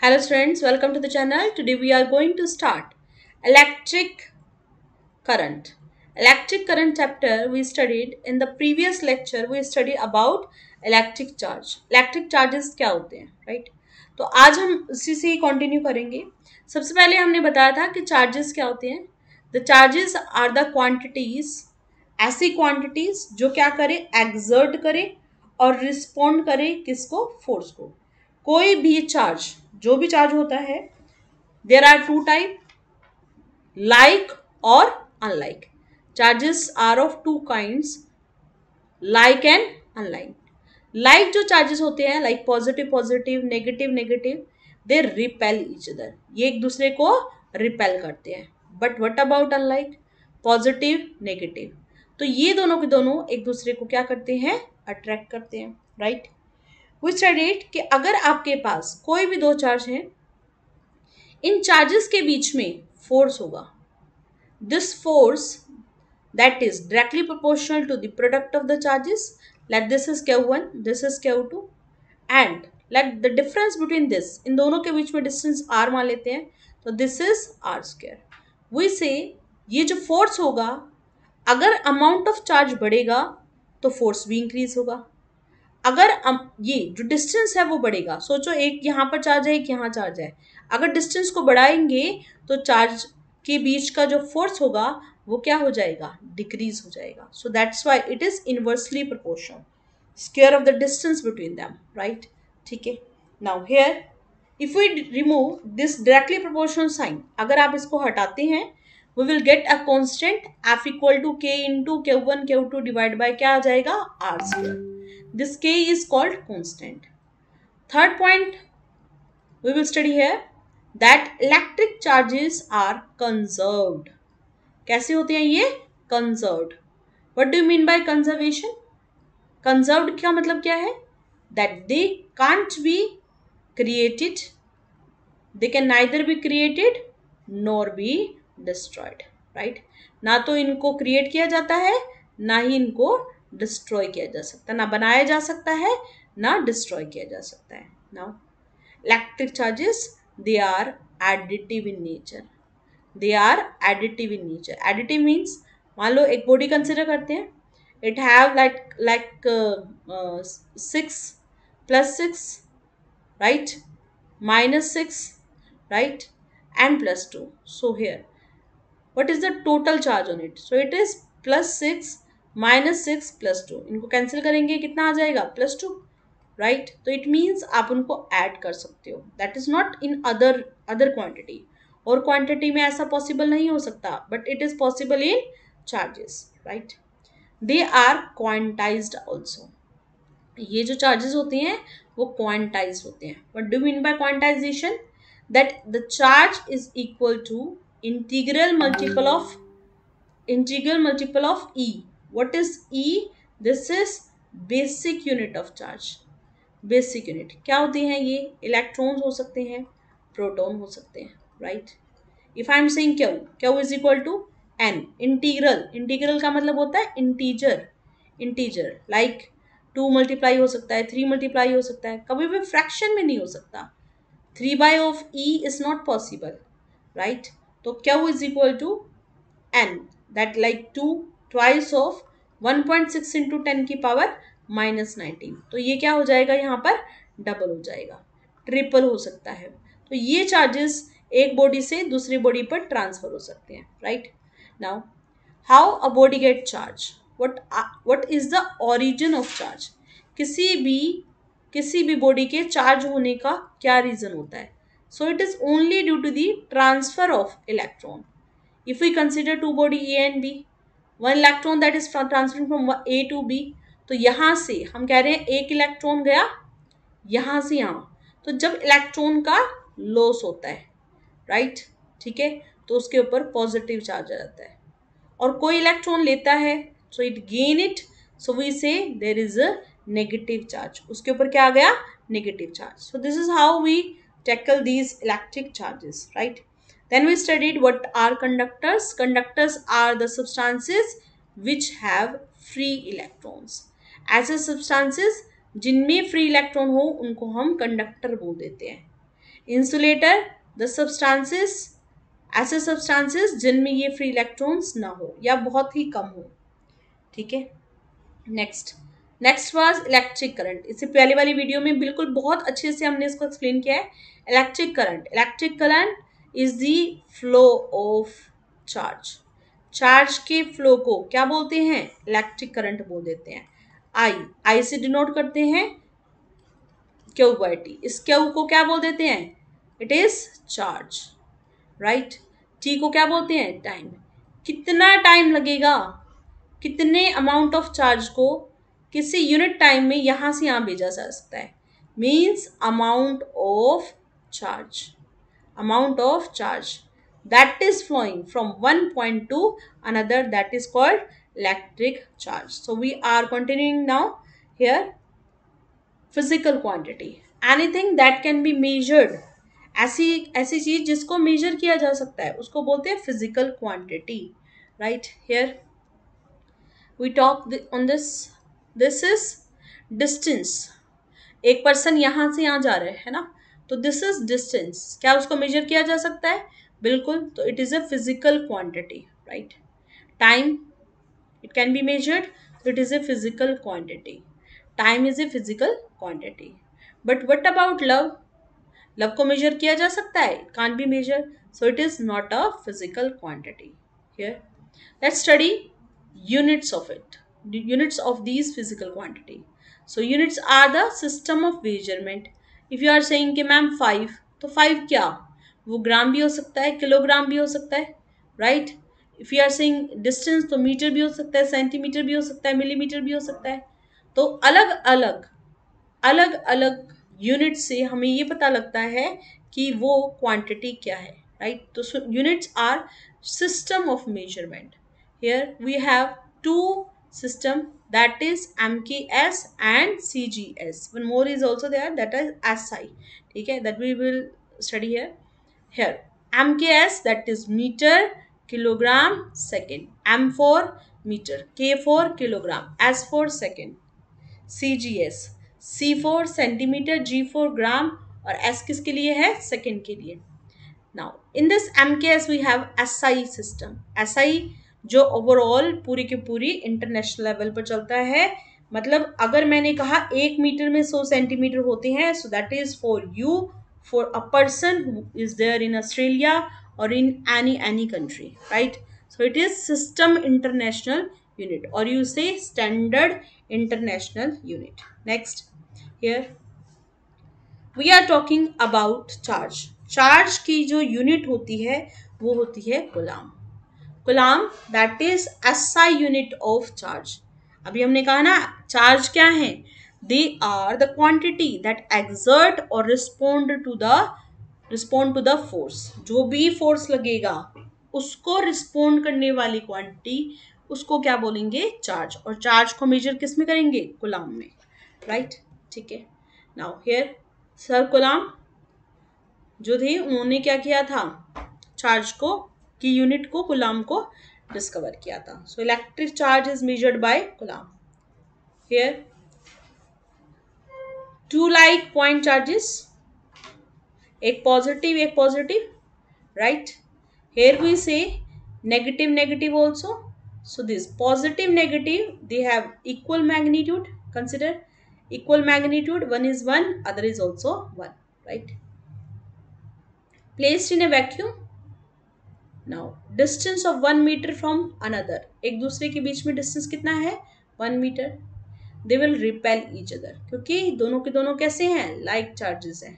Hello students, welcome to the channel. Today we are going to start electric current. Electric current chapter we studied in the previous lecture. We studied about electric charge. Electric charges क्या होते हैं, right? तो आज हम उसी से ही continue करेंगे. सबसे पहले हमने बताया था कि चार्जेस क्या होते हैं. The charges are the quantities, ऐसी क्वांटिटीज जो क्या करे, एक्सर्ट करे और रिस्पॉन्ड करे किसको, फोर्स को. कोई भी चार्ज, जो भी चार्ज होता है, there are two type, like और unlike. Charges are of two kinds, like and unlike. Like जो चार्जेस होते हैं, like positive positive, negative negative, they repel each other, ये एक दूसरे को रिपेल करते हैं. But what about unlike, positive negative, तो ये दोनों के दोनों एक दूसरे को क्या करते हैं, अट्रैक्ट करते हैं, राइट. वी स्टडीड कि अगर आपके पास कोई भी दो चार्ज हैं, इन चार्जेस के बीच में फोर्स होगा. This force that is directly proportional to the product of the charges. Let this is Q1, this is Q2, and let the difference between this, इन दोनों के बीच में डिस्टेंस r मान लेते हैं, तो this is r square. We say ये जो फोर्स होगा, अगर अमाउंट ऑफ चार्ज बढ़ेगा तो फोर्स भी इंक्रीज होगा. अगर ये जो डिस्टेंस है वो बढ़ेगा, सोचो एक यहाँ पर चार्ज है, एक यहाँ चार्ज है, अगर डिस्टेंस को बढ़ाएंगे तो चार्ज के बीच का जो फोर्स होगा वो क्या हो जाएगा, डिक्रीज हो जाएगा. So that's why it is inversely proportional, square of the distance between them, right. ठीक है. Now here if we remove this directly proportional sign, अगर आप इसको हटाते हैं, we will get a constant f equal to k into q1 q2 divided by क्या आ जाएगा, r square. This k is called constant. Third point we will study here that electric charges are conserved. कैसे होते हैं ये, conserved. What do you mean by conservation? Conserved का मतलब क्या है, that they can't be created, they can neither be created nor be destroyed, right. ना तो इनको क्रिएट किया जाता है, ना ही इनको डिस्ट्रॉय किया जा सकता, ना बनाया जा सकता है, ना डिस्ट्रॉय किया जा सकता है. Now electric charges, they are additive in nature, they are additive in nature. Additive means, मान लो एक बॉडी कंसिडर करते हैं, it have like 6 + 6, right, -6, right, and +2. So here what is the total charge on it? So it is +6 -6 +2. इनको cancel करेंगे, कितना आ जाएगा, +2, right. तो इट मीन्स आप उनको ऐड कर सकते हो. That is not in other quantity, और क्वांटिटी में ऐसा पॉसिबल नहीं हो सकता, but it is possible in charges, right. They are quantized also. ये जो चार्जेस होते हैं वो क्वांटाइज होते हैं. What do mean by quantization, that the charge is equal to integral multiple of E. What is E? This is basic unit of charge. Basic unit क्या होती हैं ये, इलेक्ट्रॉन्स हो सकते हैं, प्रोटॉन हो सकते हैं, right. If I am saying Q is equal to N. Integral का मतलब होता है इंटीजर लाइक 2 मल्टीप्लाई हो सकता है, 3 मल्टीप्लाई हो सकता है, कभी भी फ्रैक्शन में नहीं हो सकता. 3/E is not possible, right. तो Q is equal to N, that like 2 twice of 1.6 into 10 की पावर -19. तो ये क्या हो जाएगा, यहाँ पर डबल हो जाएगा, ट्रिपल हो सकता है. तो ये चार्जेस एक बॉडी से दूसरी बॉडी पर ट्रांसफर हो सकते हैं, right. Now how a body get charge, what is the origin of charge. किसी भी बॉडी के चार्ज होने का क्या रीजन होता है. So it is only due to the transfer of electron. If we consider two body A and B, one electron that is transferring from A to B, तो यहाँ से हम कह रहे हैं एक इलेक्ट्रॉन गया यहाँ से यहाँ, तो जब इलेक्ट्रॉन का लॉस होता है, राइट, ठीक है, तो उसके ऊपर पॉजिटिव चार्ज आ जाता है, और कोई इलेक्ट्रॉन लेता है, so it gain it, so we say there is a negative charge, उसके ऊपर क्या आ गया, negative charge. So this is how we tackle these electric charges, right. Then we studied what are conductors. Conductors are the substances which have free electrons. ऐसे substances जिनमें free electron हो उनको हम conductor बोल देते हैं. इंसुलेटर द सब्सटेंसेस, ऐसे substances जिनमें ये फ्री इलेक्ट्रॉन्स ना हो या बहुत ही कम हो, ठीक है। Next next was electric current. इससे पहले वाली वीडियो में बिल्कुल बहुत अच्छे से हमने इसको एक्सप्लेन किया है। Electric current is the flow of charge. Charge के फ्लो को क्या बोलते हैं? इलेक्ट्रिक करंट बोल देते हैं। आई से डिनोट करते हैं क्यू बाई टी। इस क्यू को क्या बोल देते हैं? It is charge, right. T को क्या बोलते हैं? टाइम। कितना टाइम लगेगा, कितने अमाउंट ऑफ चार्ज को किसी यूनिट टाइम में यहां से यहां भेजा जा सकता है, means amount of charge that is flowing from one point to another, that is called electric charge. So we are continuing now here. Physical quantity, anything that can be measured, ऐसी ऐसी चीज जिसको मेजर किया जा सकता है उसको बोलते हैं physical quantity, right. Here we talk on this is distance। एक पर्सन यहां से यहां जा रहे हैं, है ना, तो दिस इज डिस्टेंस। क्या उसको मेजर किया जा सकता है? बिल्कुल। तो it is a physical quantity, right. Time, it can be measured, it is a physical quantity. Time is a physical quantity. But what about love? Love को मेजर किया जा सकता है? It can't be measure, so it is not a physical quantity. Here let's study units of it, the units of these physical quantity. So units are the system of measurement. If you are saying कि ma'am 5, तो 5 क्या? वो ग्राम भी हो सकता है, kilogram भी हो सकता है, right. If you are saying distance, तो मीटर भी हो सकता है, सेंटीमीटर भी हो सकता है, मिलीमीटर भी हो सकता है। तो अलग अलग यूनिट से हमें ये पता लगता है कि वो क्वांटिटी क्या है, राइट। तो units are system of measurement. Here we have two system, that is MKS and CGS. One more is also there, that is SI. ठीक है, that we will study here. Here MKS, that is meter, kilogram, second. M for meter, K for kilogram, S for second. CGS, C for centimeter, G for ग्राम और S किसके लिए है? Second के लिए। Now in this MKS we have SI system. SI जो overall पूरी की पूरी इंटरनेशनल लेवल पर चलता है। मतलब अगर मैंने कहा 1 मीटर में 100 सेंटीमीटर होते हैं, so that is for you, for a person who is there in Australia और in any country, right. So it is system international unit, और you say standard international unit. Next here we are talking about charge. Charge की जो unit होती है वो होती है coulomb. Coulomb that is SI unit of charge. अभी हमने कहा ना चार्ज क्या है? They are the quantity that exert और रिस्पोंड टू द फोर्स। जो भी फोर्स लगेगा उसको रिस्पोंड करने वाली क्वांटिटी, उसको क्या बोलेंगे? चार्ज। और चार्ज को मेजर किस में करेंगे? कूलम में, राइट। ठीक है। नाउ हियर सर कूलम जो थे उन्होंने क्या किया था? चार्ज को की यूनिट को, कूलम को डिस्कवर किया था। So electric charge is measured by coulomb. Here two like point charges, एक positive, right. Here we say negative also. So this positive negative, they have equal magnitude. Consider equal magnitude, one is 1, other is also 1, right. Placed in a vacuum. Now distance of 1 meter from another, एक दूसरे के बीच में distance कितना है? 1 metre. They will repel each other, क्योंकि दोनों के दोनों कैसे हैं? लाइक चार्जेस हैं।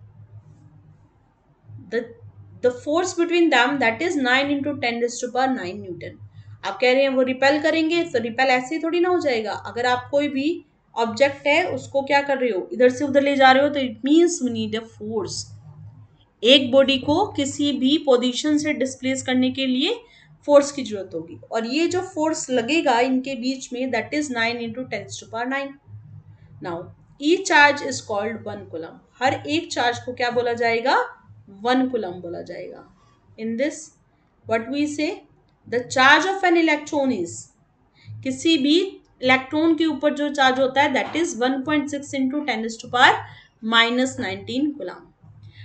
The force between them, that is 9 into 10⁹ newton. आप कह रहे हैं वो रिपेल करेंगे, तो रिपेल ऐसे ही थोड़ी ना हो जाएगा। अगर आप कोई भी ऑब्जेक्ट है उसको क्या कर रहे हो, इधर से उधर ले जा रहे हो, तो it means we need a force. एक बॉडी को किसी भी पोजीशन से डिस्प्लेस करने के लिए फोर्स की जरूरत होगी, और ये जो फोर्स लगेगा इनके बीच में, that is 9 into 10⁹। Now each charge is called 1 coulomb. हर एक चार्ज को क्या बोला जाएगा? 1 कूलम बोला जाएगा। In this what we say, the charge of an electron is, किसी भी इलेक्ट्रॉन के ऊपर जो चार्ज होता है that is 1.6 into 10⁻⁻19 coulomb.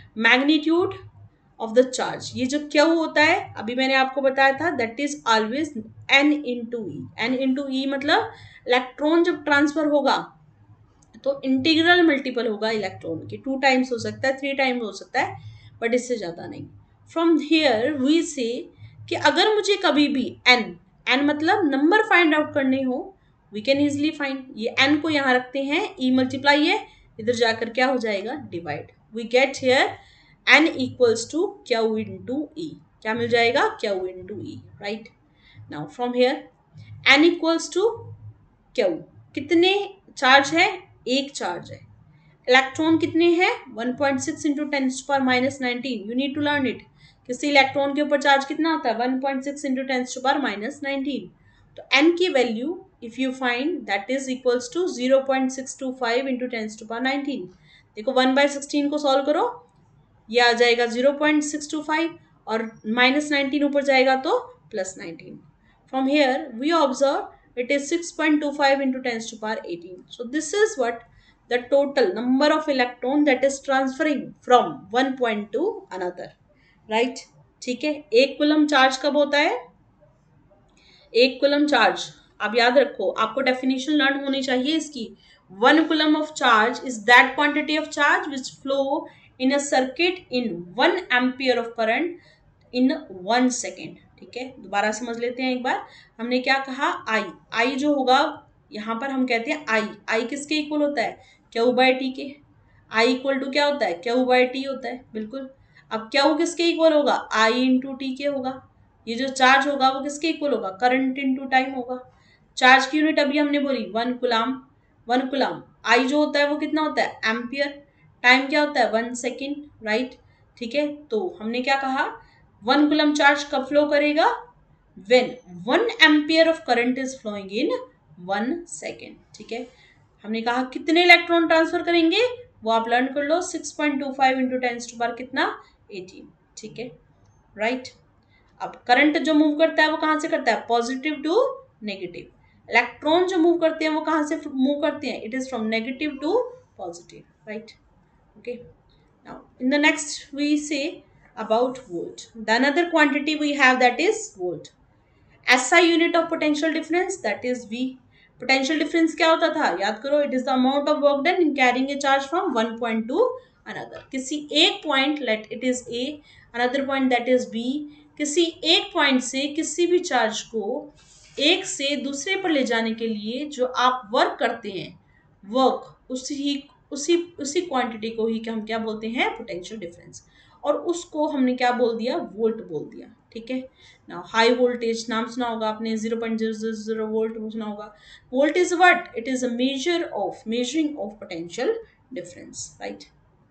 Magnitude of the charge, ये जो क्यू होता है अभी मैंने आपको बताया था, that is always n into E. N into E मतलब इलेक्ट्रॉन जब ट्रांसफर होगा तो इंटीग्रल मल्टीपल होगा इलेक्ट्रॉन के, 2 टाइम्स हो सकता है, 3 टाइम्स हो सकता है, बट इससे ज़्यादा नहीं। फ्रॉम हियर वी से कि अगर मुझे कभी भी n मतलब नंबर फाइंड आउट करने हो, वी कैन इजिली फाइंड, ये n को यहाँ रखते हैं, e मल्टीप्लाई है, इधर जाकर क्या हो जाएगा, divide, we get here n equals to Q into E, क्या मिल जाएगा, Q into E, right. Now from here n equals to Q, कितने चार्ज है, एक चार्ज है, इलेक्ट्रॉन कितने हैं, 1.6 into 10⁻⁻19, you need to learn it, किसी इलेक्ट्रॉन के ऊपर चार्ज कितना होता है, 1.6 इंटू 10⁻⁻19, तो n की value if you find that is equals to 0.625 into 10⁻19, देखो 1/16 को सॉल्व करो, ये आ जाएगा 0.625 और -19 ऊपर जाएगा तो +19। From here we observe it is 6.25 into 10⁻18. So this is what the total number of electron that is transferring from one point to another, right? ठीक है, एक कूलम चार्ज कब होता है, एक कूलम चार्ज, आप याद रखो, आपको डेफिनेशन लर्न होनी चाहिए इसकी। 1 coulomb of charge is that quantity of charge which flow in a circuit in 1 ampere of current in 1 second. ठीक है, दोबारा समझ लेते हैं एक बार, हमने क्या कहा, आई जो होगा यहाँ पर हम कहते हैं आई किसके इक्वल होता है, क्यू बाय टी के, आई इक्वल टू क्या होता है, क्यू बाय टी होता है, बिल्कुल। अब क्यू किसके इक्वल होगा, आई इंटू टी के होगा, ये जो चार्ज होगा वो किसके इक्वल होगा, करंट इनटू टाइम होगा। चार्ज की यूनिट अभी हमने बोली 1 कूलम, 1 कूलम, आई जो होता है वो कितना होता है, एम्पियर, टाइम क्या होता है 1 सेकेंड, राइट। ठीक है, तो हमने क्या कहा, 1 कूलम चार्ज कब फ्लो करेगा, when 1 ampere of current is flowing in 1 second. ठीक है, हमने कहा कितने इलेक्ट्रॉन ट्रांसफर करेंगे, वो आप लर्न कर लो, 6.25 इंटू 10⁻⁸ कितना, 18। ठीक है, राइट। अब करंट जो मूव करता है वो कहां से करता है, पॉजिटिव टू नेगेटिव, इलेक्ट्रॉन जो मूव करते हैं वो कहां से मूव करते हैं, it is from negative to positive, right. Okay, now in the next we say about volt, the another quantity we have that is volt, SI unit of potential difference that is V। potential difference क्या होता था, याद करो, it is the amount of work done in carrying a charge from one point to another, किसी एक point let it is A, another point that is B, किसी एक point से किसी भी चार्ज को एक से दूसरे पर ले जाने के लिए जो आप वर्क करते हैं, वर्क उसी क्वांटिटी को ही हम क्या बोलते हैं, पोटेंशियल डिफरेंस, और उसको हमने क्या बोल दिया, वोल्ट बोल दिया। ठीक है, नाउ हाई वोल्टेज नाम सुना होगा आपने, 0.000 वोल्ट सुना होगा। Volt is what, it is a measuring of potential difference, right.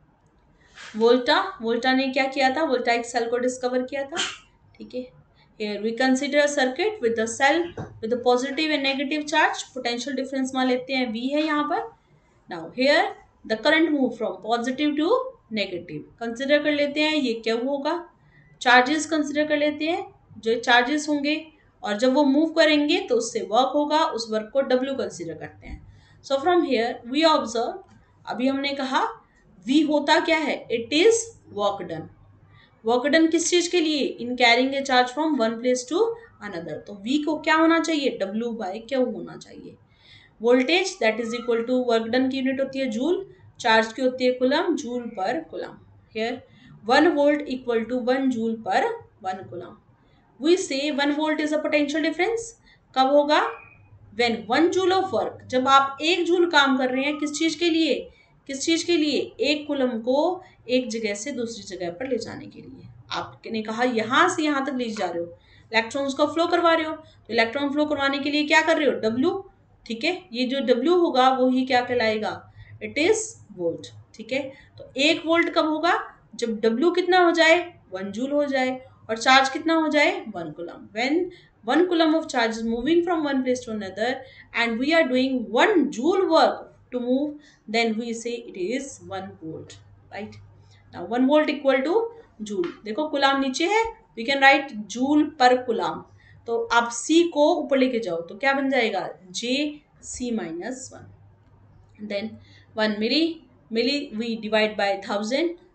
Volta ने क्या किया था, वोल्टा एक सेल को डिस्कवर किया था। ठीक है, here we consider a circuit with the cell with a positive and negative charge, potential difference मान लेते हैं V है यहाँ पर। now here the current move from positive to negative, consider कर लेते हैं ये क्या होगा, चार्जेस कंसिडर कर लेते हैं, जो चार्जेस होंगे और जब वो मूव करेंगे तो उससे वर्क होगा, उस वर्क को W कंसिडर करते हैं। So from here we observe, अभी हमने कहा V होता क्या है, it is work done, work done किस चीज के लिए, in carrying a charge from one place to another, तो V को क्या होना चाहिए, W बाय Q होना चाहिए। Voltage that is equal to, work done की यूनिट होती है जूल, चार्ज की होती है coulomb, joule per coulomb. Here 1 volt equal to 1 joule per 1 coulomb. We say 1 volt is a potential difference, कब होगा, व्हेन 1 जूल ऑफ वर्क, जब आप 1 जूल काम कर रहे हैं किस चीज के लिए, किस चीज के लिए, एक कुलम को एक जगह से दूसरी जगह पर ले जाने के लिए। आपने कहा यहां से यहां तक ले जा रहे हो, इलेक्ट्रॉन्स को फ्लो करवा रहे हो, तो इलेक्ट्रॉन फ्लो करवाने के लिए क्या कर रहे हो, W। ठीक है, ये जो W होगा वो ही क्या कहलाएगा, इट इज वोल्ट। ठीक है, तो 1 वोल्ट कब होगा, जब W कितना हो जाए, 1 जूल हो जाए, और चार्ज कितना हो जाए, 1 coulomb. When 1 coulomb of charge is moving from one place to another and we are doing 1 joule work to move, then we say it is 1 volt, right? Now 1 volt equal to joule, देखो coulomb नीचे है, we can write joule per coulomb, तो आप C को ऊपर लेके जाओ तो क्या बन जाएगा, JC minus 1, then 1 milli we divide by 1000,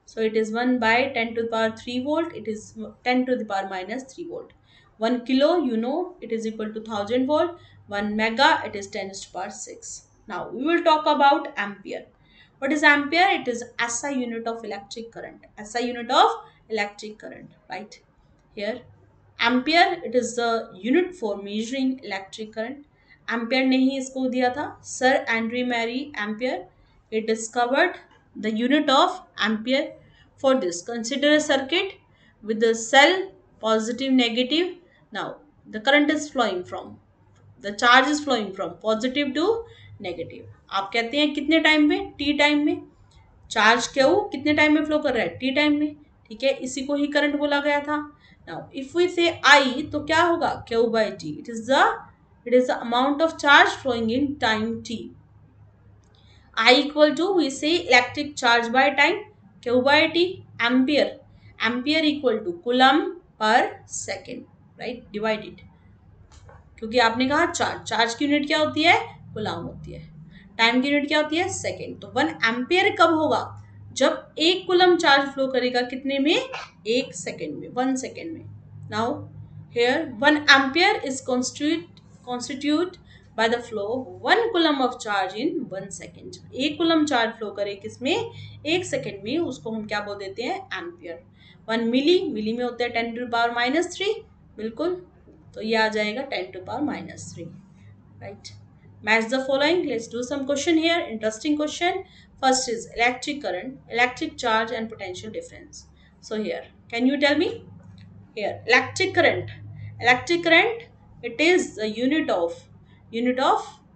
So it is 1 by 10 to the power 3 volt. It is 10 to the power minus 3 volt. 1 kilo, you know, it is equal to 1000 volt. 1 mega, it is 10 to the power 6. Now we will talk about ampere. What is ampere? It is SI unit of electric current. SI unit of electric current, right? Here ampere it is the unit for measuring electric current. Ampere ने ही इसको दिया था. Sir Andre Marie Ampere, he discovered the unit of ampere. For this, consider a circuit with the cell positive negative. Now the current is flowing from, the charge is flowing from positive to negative. आप कहते हैं कितने time में? t time में. Charge Q कितने time में flow कर रहा है? टी टाइम में. ठीक है, इसी को ही करंट बोला गया था. नाउ इफ वी से आई तो क्या होगा? Q by T. It is the amount of charge flowing in time T. I equal to we say electric charge by time, Q by T. Ampere, ampere equal to coulomb per second, right, divided. क्योंकि आपने कहा charge, charge की unit क्या होती है? Coulomb होती है. Time की यूनिट क्या होती है? सेकेंड. तो 1 एम्पियर कब होगा? जब 1 कूलम चार्ज फ्लो करेगा कितने में? 1 सेकेंड में, 1 सेकेंड में. Now here 1 ampere is constitute by the flow 1 coulomb of charge in 1 second. 1 coulomb charge flow करे किसमें? 1 सेकेंड में. उसको हम क्या बोल देते हैं? एम्पियर. 1 मिली, मिली में होते हैं 10 टू द पावर माइनस 3. बिल्कुल. तो ये आ जाएगा 10 to power minus 3, right. Match the following. Let's do some question here. Interesting question. First is electric current, electric charge and potential difference. So here, can you tell me? Here, electric current. Electric current, it is the unit of unit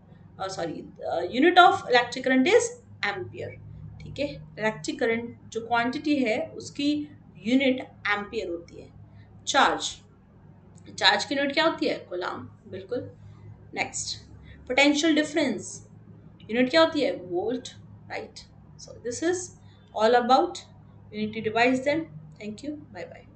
of electric current is ampere. ठीक है, electric current जो quantity है उसकी unit ampere होती है. Charge, charge की unit क्या होती है? कूलम. बिल्कुल. नेक्स्ट, पोटेंशियल डिफरेंस, यूनिट क्या होती है? Volt, right. So this is all about. You need to revise them. Thank you. Bye bye.